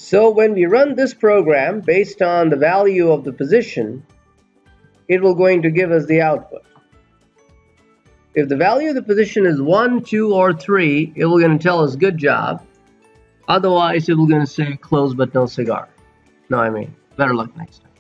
So when we run this program based on the value of the position, it will going to give us the output. If the value of the position is 1, 2, or 3, it will going to tell us good job. Otherwise, it will going to say close but no cigar. No, I mean, better luck next time.